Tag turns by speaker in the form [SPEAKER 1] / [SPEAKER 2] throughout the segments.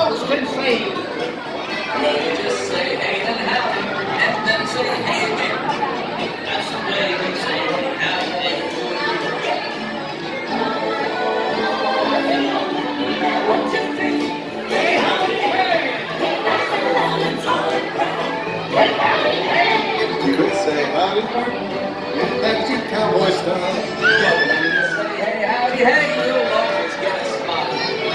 [SPEAKER 1] folks can say.
[SPEAKER 2] You just say hey and howdy, and then say hey again. That's the way we say howdy. One, two, three. Hey, howdy, hey. That's a loud and solid crowd. Hey, howdy, hey.
[SPEAKER 3] You could say howdy, yeah, that's your cowboy style.
[SPEAKER 2] You just say hey, howdy, hey. You'll always get a smile.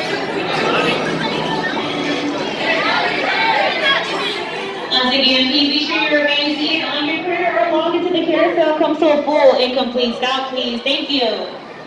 [SPEAKER 4] Once again, please be sure you remain seated on your critter or log into the carousel comes to a full incomplete stop, please. Thank you.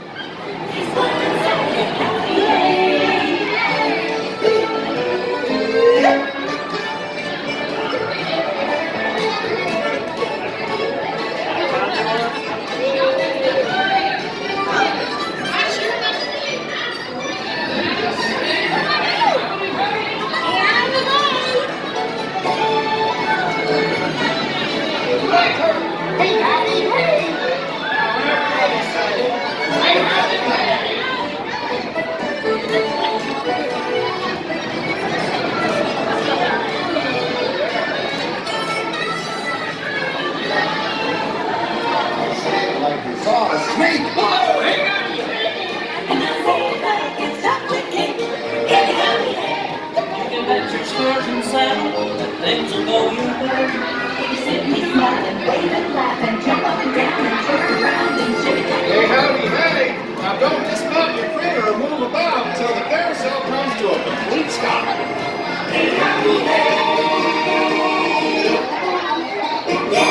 [SPEAKER 3] Saw a snake.
[SPEAKER 1] Oh, hey, howdy,
[SPEAKER 2] And I say like it's chocolate cake. Hey, howdy, hey. You can bet your stars and sand that things will go your way. You sit me smiling, wave and laugh and jump up and down and turn around and shake.
[SPEAKER 3] Hey, howdy, hey. Now don't dismount your critter or move about until the carousel comes to a complete stop.
[SPEAKER 2] Hey, howdy, hey.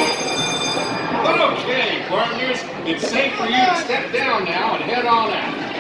[SPEAKER 1] Okay, partners, it's safe for you to step down now and head on out.